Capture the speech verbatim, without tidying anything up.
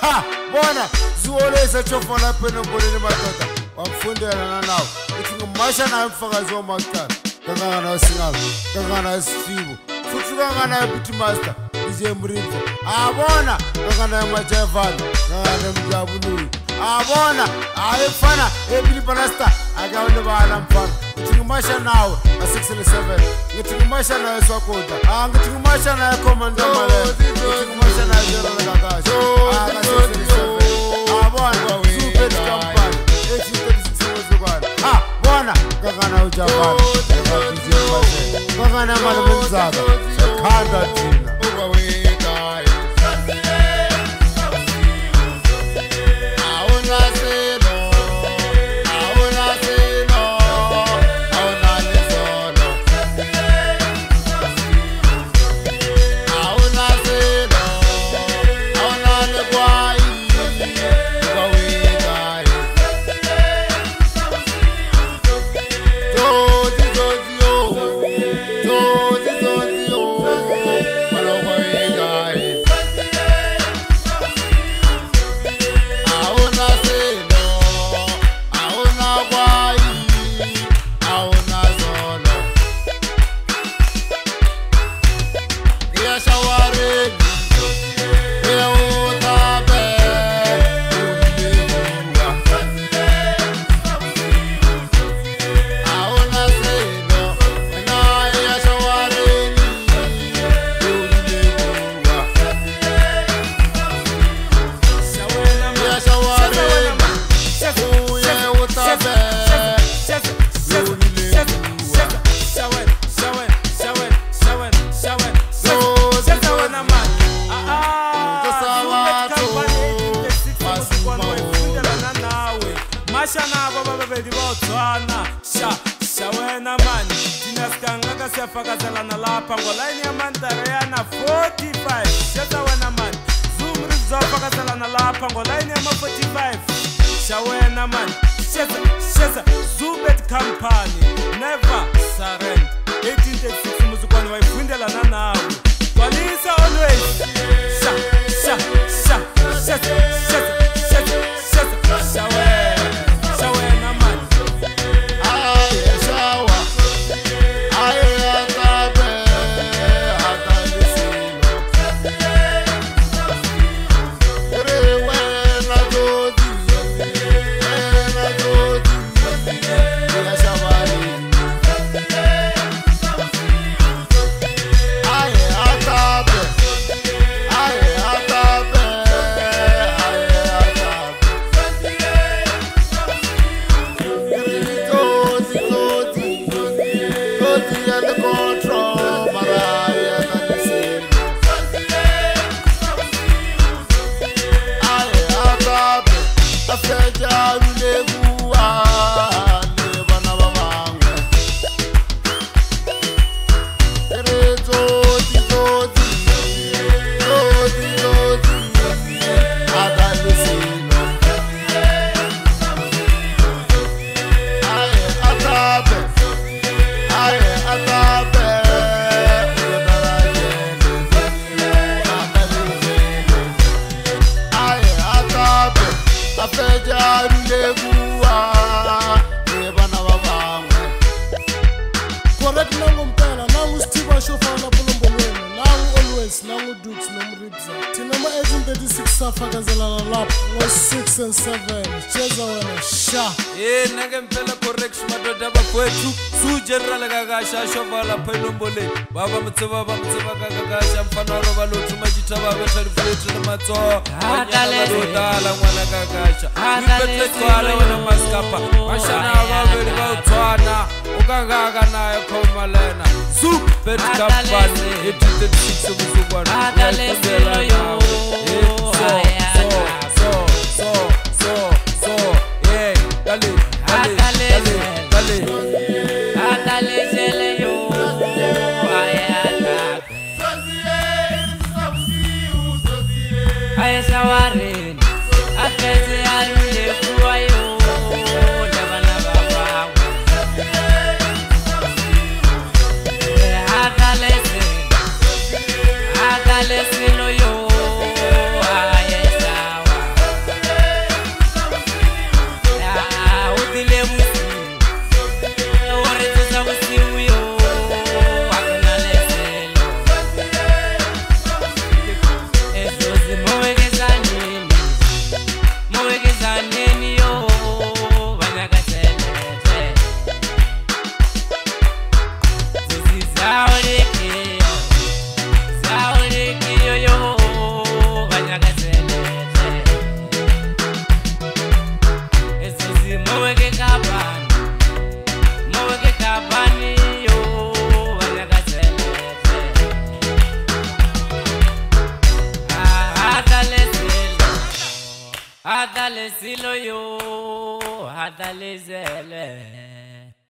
Ha, bona, zuole sa chofola peno bolele matota. Wamfundela na now. Ithi ngimasha na mfakazi womakala. Kangana na singazi, kangana sifibo. Futhi kangana beat master, D J Morefza. Abona, kangana majevana, kangana mjabulu. Abona, ayefana, ebili panasta, agawne bana mfana. Ngimasha nawe a six seven. Ngimasha nawe swakoda. Ah ngimasha nawe commander male. Ngimasha nawe zero kakashi. Ah ka six seven. Abona, super company. eighteen thirty-six muzukwana. Ah, bona kakana ujabana. Kakana mali mzaga. Khanda thina. Baba mtsuba baba mtsuba kakakasha mfano roba lotu majita baba tarifletu na mato Wanyana dala mwana kakasha Wipete kwale wana maskapa Mashana wabeli wautwana Ukagaga na ya komalena Super company eighteen thirty-six mzubwana Adale silo yo So, so, so, so, so Yeah, dale, dale, dale, dale Adale silo yo Ay sawarin, afese alule kuayo, dabana baba. Akalese, akalese lo yo, ay sawa. silo yo, hata lezele.